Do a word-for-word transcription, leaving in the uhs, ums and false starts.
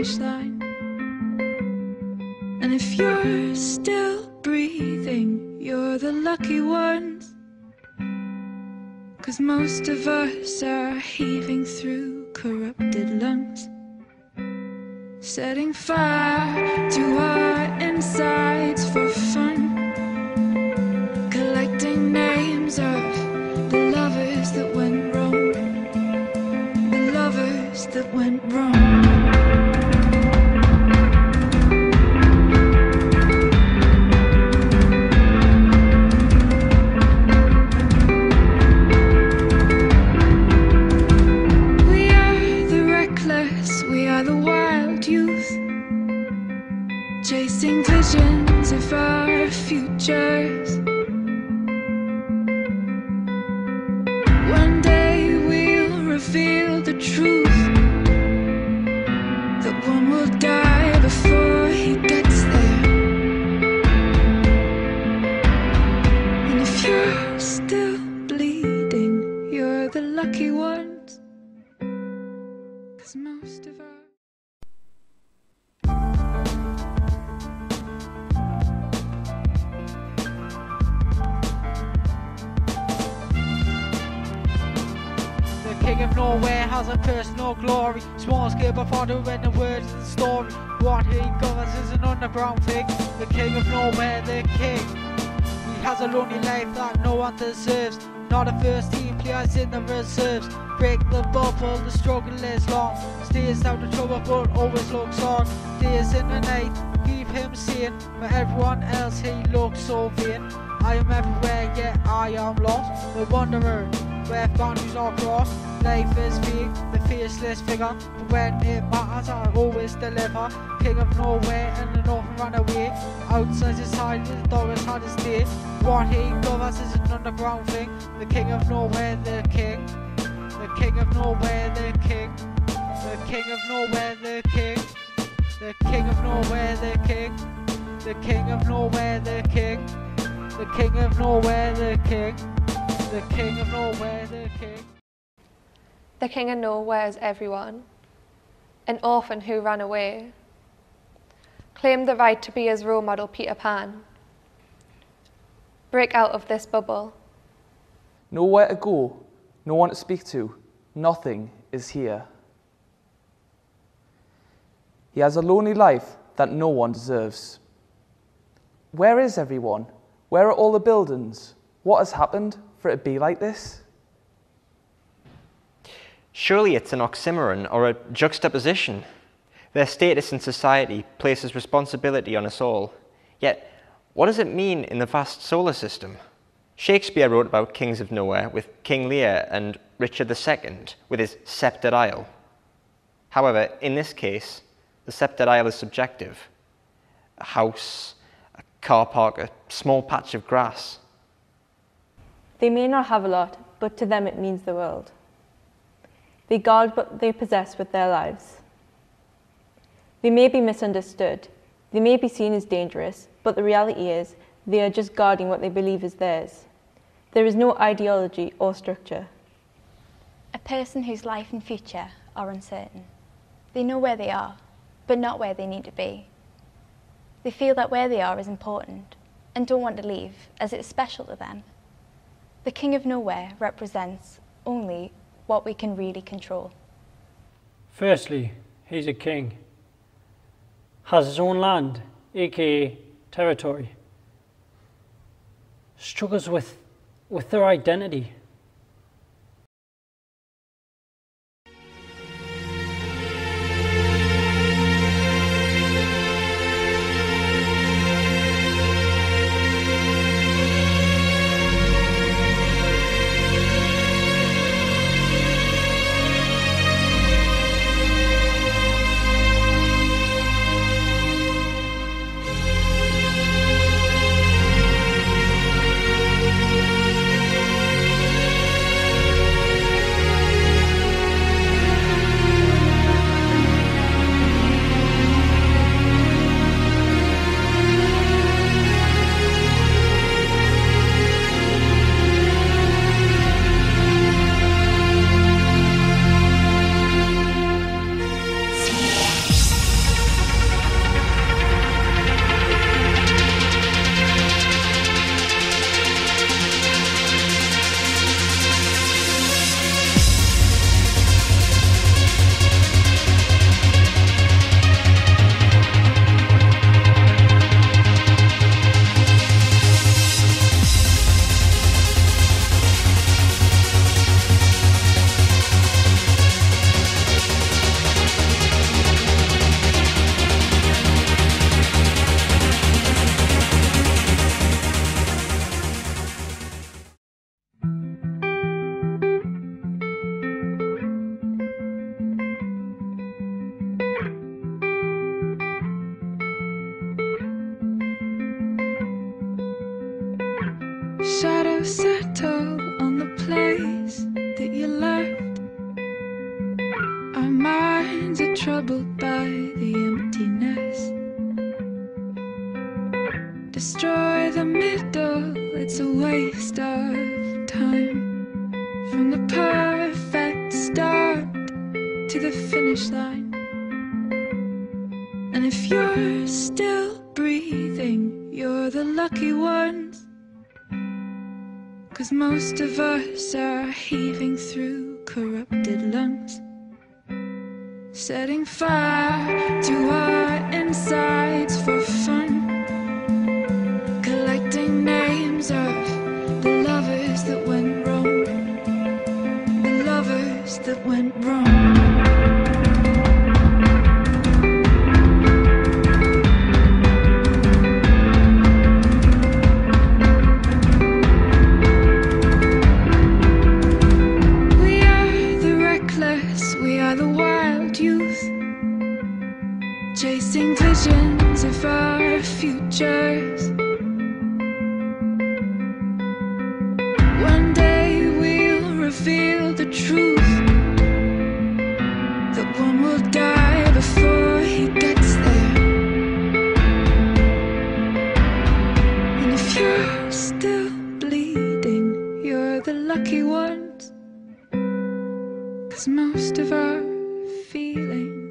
finish line. And if you're still breathing, you're the lucky ones. 'Cause most of us are heaving through corrupted lungs, setting fire to our insides for fun, collecting names of the lovers that went wrong, the lovers that went wrong. Chasing visions of our futures. One day we'll reveal the truth, that one will die before he gets there. And if you're still bleeding, you're the lucky ones. 'Cause most of our King of nowhere has a personal glory. Small scale but far to read the words of the story. What he governs is an underground thing. The king of nowhere, the king. He has a lonely life that no one deserves. Not a first team players in the reserves. Break the bubble, the struggle is long. Stays out of trouble but always looks on. Days in the night, keep him sane. But everyone else he looks so vain. I am everywhere, yet I am lost. The wanderer, where boundaries are crossed. Life is vague, the faceless figure, but when it matters I always deliver. King of nowhere and the north ran away. Outside society the dog has had his day. What he governs is an underground thing. The king of nowhere, the king. The king of nowhere, the king. The king of nowhere, the king. The king of nowhere, the king. The king of nowhere, the king. The king of nowhere, the king. The king of nowhere, the king. The king of nowhere is everyone, an orphan who ran away, claimed the right to be his role model Peter Pan. Break out of this bubble. Nowhere to go, no one to speak to, nothing is here. He has a lonely life that no one deserves. Where is everyone? Where are all the buildings? What has happened for it to be like this? Surely it's an oxymoron or a juxtaposition. Their status in society places responsibility on us all. Yet, what does it mean in the vast solar system? Shakespeare wrote about kings of nowhere with King Lear and Richard the Second with his sceptred isle. However, in this case, the sceptred isle is subjective. A house, a car park, a small patch of grass. They may not have a lot, but to them it means the world. They guard what they possess with their lives. They may be misunderstood, they may be seen as dangerous, but the reality is they are just guarding what they believe is theirs. There is no ideology or structure. A person whose life and future are uncertain. They know where they are, but not where they need to be. They feel that where they are is important and don't want to leave, as it's special to them. The king of nowhere represents only what we can really control. Firstly, he's a king. Has his own land, aka territory. Struggles with, with their identity. finish line. And if you're still breathing, you're the lucky ones. 'Cause most of us are heaving through corrupted lungs, setting fire to our insides for fun, collecting names of the lovers that went wrong, the lovers that went wrong. Chasing visions of our futures. One day we'll reveal the truth, that one will die before he gets there. And if you're still bleeding, you're the lucky ones, 'cause most of our feelings